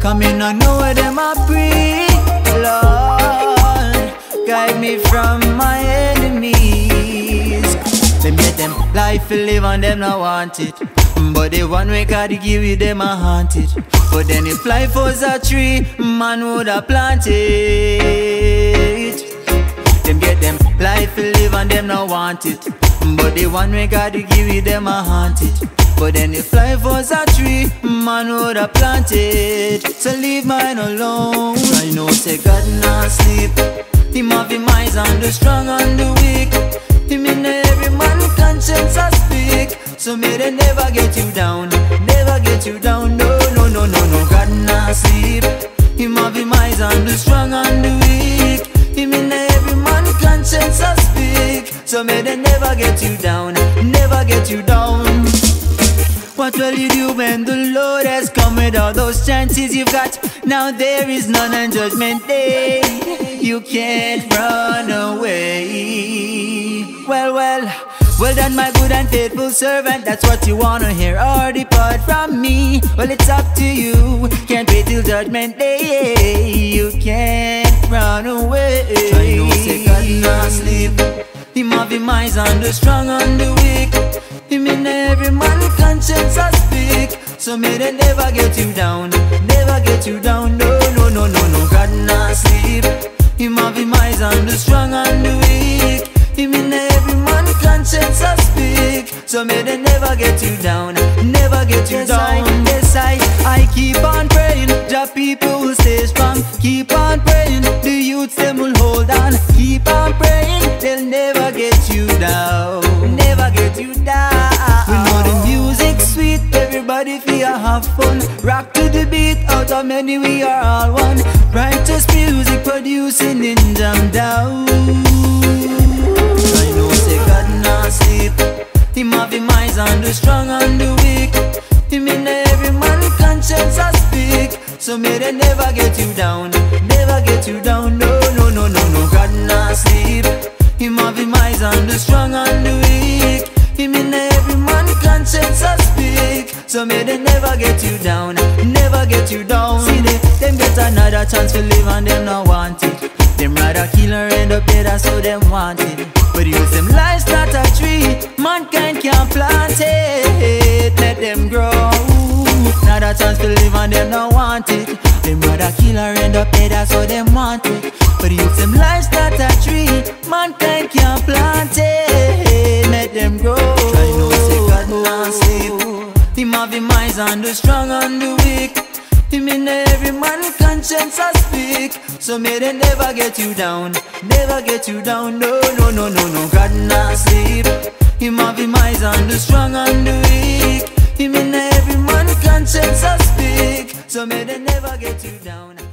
Come in and know where them a pre. Lord, guide me from my enemies. Them get them life to live and them not want it. But the one way God give you them a haunt it. But then if life was a tree, man would have planted. Them get them life to live and them not want it. But the one way God give you them a haunt it. But then if life was a tree, man would have planted. So leave mine alone. I know say God not sleep. Him have him eyes on the strong and the weak. Him in every man conscience I speak. So may they never get you down. Never get you down. No, no, no, no, no. God not sleep. Him have him eyes on the strong and the weak. Him in every man conscience I speak. So may they never get you down. Never get you down. What will you do when the Lord has come with all those chances you've got? Now there is none on judgment day. You can't run away. Well done my good and faithful servant. That's what you wanna hear, or depart from me. Well, it's up to you. Can't wait till judgment day. You can't run away. I know say God not sleep. Him have him eyes on the strong and the weak. Him in every man conscience I speak. So may they never get you down. Never get you down. No, no, no, no, no. God not sleep. Him have him eyes on the strong and the weak. Him in every man conscience I speak. So may they never get you down. Never get you down. Yes, I keep on praying. The people will stay strong. Keep on praying. The youths them will hold on. Keep on praying. They'll never get you down. Never get you down. We know the music's sweet. Everybody feel have fun. Rock to the beat. Out of many we are all one. Righteous music producing in jam down. I know say God not sleep. Him have him eyes on the strong and the weak. Him in every man conscience I speak. So may they never get you down. Never get you down. No, no, no, no, no. God not sleep. Him have him eyes on the strong and the weak. Him in every man conscience I speak. So may they never get you down. Never get you down. See them get another chance to live and them not want it. Them rather kill or end up dead, that's how them want it. But use them lives not a tree. Mankind can't plant it. Let them grow. Not a chance to live and them not want it. Them rather kill or end up dead, that's how them want it. But use them lives not a tree. Mankind can't plant it. Let them grow. I know say God not sleep. Him have him eyes on the strong and the weak. Him in every man conscience I speak. So may they never get you down. Never get you down. No, no, no, no, no. God not sleep. Him have him eyes on the strong and the weak. Him in every man conscience I speak. So may they never get you down.